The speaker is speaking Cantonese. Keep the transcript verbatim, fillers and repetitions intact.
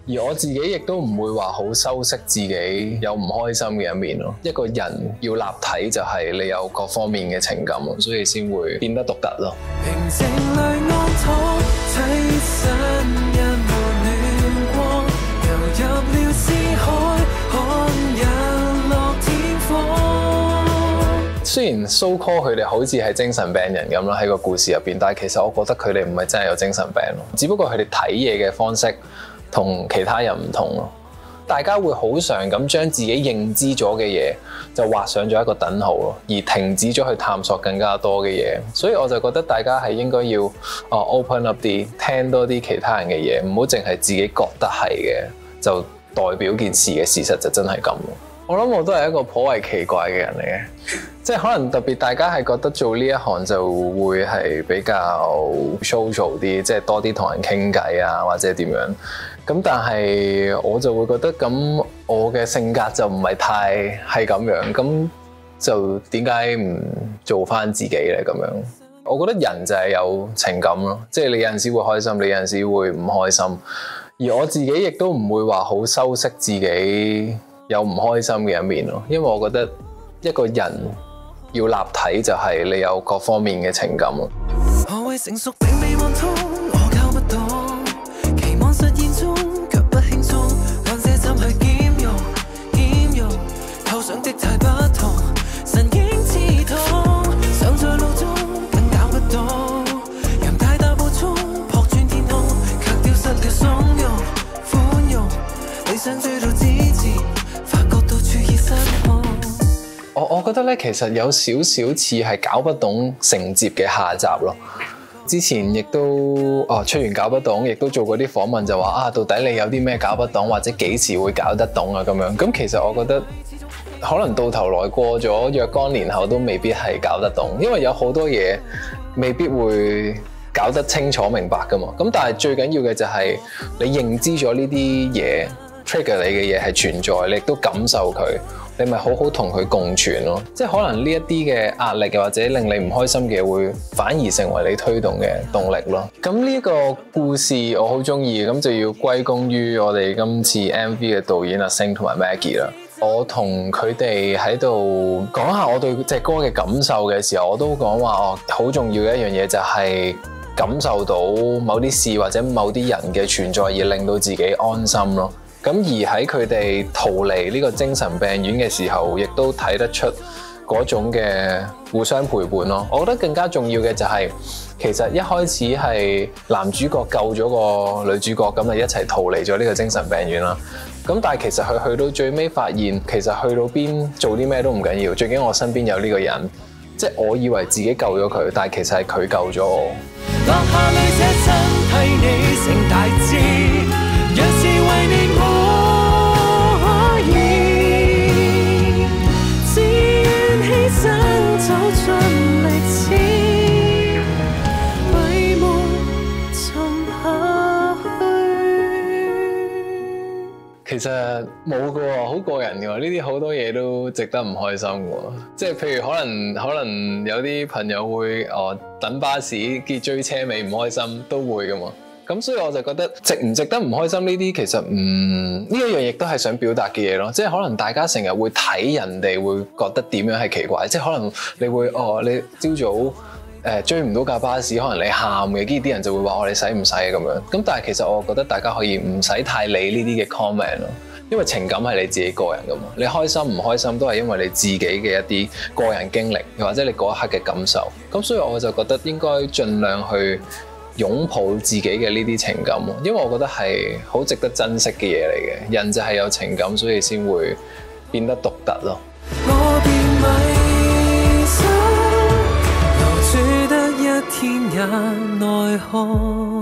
而我自己亦都唔會話好修飾自己有唔開心嘅一面咯。一個人要立體就係你有各方面嘅情感，所以先會變得獨特咯。平靜裏安躺，棲身一抹暖光，游入了思海，看日落天荒。雖然 so call 佢哋好似係精神病人咁啦，喺個故事入邊，但係其實我覺得佢哋唔係真係有精神病咯，只不過佢哋睇嘢嘅方式同其他人唔同咯。大家會好常咁將自己認知咗嘅嘢就畫上咗一個等號咯，而停止咗去探索更加多嘅嘢。所以我就覺得大家係應該要啊 open up 啲，聽多啲其他人嘅嘢，唔好淨係自己覺得係嘅就代表件事嘅事實就真係咁咯。我諗我都係一個頗為奇怪嘅人嚟嘅，即係可能特別大家係覺得做呢一行就會係比較 social 啲，即係多啲同人傾偈啊，或者點樣。咁但係我就會覺得咁，我嘅性格就唔係太係咁樣，咁就點解唔做翻自己咧？咁樣，我覺得人就係有情感咯，即係你有陣時會開心，你有陣時會唔開心。而我自己亦都唔會話好修飾自己有唔開心嘅一面咯，因為我覺得一個人要立體就係你有各方面嘅情感咯。何謂成熟並未運通，我搞不懂，期望實現中卻不輕鬆，兩者怎去兼容兼容，構想的太不同，神經刺痛，想在路中更搞不懂，讓太大步衝撲轉天空，卻丟失了鬆容寬容，理想追到之前我我覺得咧，其實有少少似係搞不懂承接嘅下集咯。之前亦都哦出完搞不懂，亦都做過啲訪問，就話啊，到底你有啲咩搞不懂，或者幾時會搞得懂啊咁樣。咁其實我覺得可能到頭來過咗若干年後都未必係搞得懂，因為有好多嘢未必會搞得清楚明白噶嘛。咁但係最緊要嘅就係你認知咗呢啲嘢 trigger 你嘅嘢係存在，你亦都感受佢。你咪好好同佢共存咯，即係可能呢一啲嘅壓力或者令你唔開心嘅會反而成為你推動嘅動力咯。咁呢個故事我好中意，咁就要歸功於我哋今次 M V 嘅導演阿星同埋 Maggie 啦。我同佢哋喺度講下我對隻歌嘅感受嘅時候，我都講話哦，好重要嘅一樣嘢就係感受到某啲事或者某啲人嘅存在而令到自己安心咯。咁而喺佢哋逃離呢個精神病院嘅時候，亦都睇得出嗰種嘅互相陪伴咯。我覺得更加重要嘅就係、是，其實一開始係男主角救咗個女主角，咁就一齊逃離咗呢個精神病院啦。咁但係其實佢去到最尾發現，其實去到邊做啲咩都唔緊要，最緊要我身邊有呢個人。即係我以為自己救咗佢，但係其實係佢救咗我。落下淚這身替你成大志，若是為你我可以，只願犧牲走盡歷史，為夢沉下去。其實冇㗎喎，好過癮㗎喎，呢啲好多嘢都值得唔開心㗎喎。即係譬如可能可能有啲朋友會哦等巴士結追車尾唔開心都會㗎嘛。咁所以我就覺得值唔值得唔開心呢啲其實唔呢一樣亦都係想表達嘅嘢咯，即係可能大家成日會睇人哋會覺得點樣係奇怪，即係可能你會哦你朝早誒、呃、追唔到架巴士，可能你喊嘅，跟住啲人就會話我你使唔使咁樣，咁但係其實我覺得大家可以唔使太理呢啲嘅 comment 咯，因為情感係你自己個人噶嘛，你開心唔開心都係因為你自己嘅一啲個人經歷，又或者你嗰一刻嘅感受，咁所以我就覺得應該盡量去擁抱自己嘅呢啲情感，因為我覺得係好值得珍惜嘅嘢嚟嘅。人就係有情感，所以先會變得獨特咯。我便迷失，留住得一天也奈何。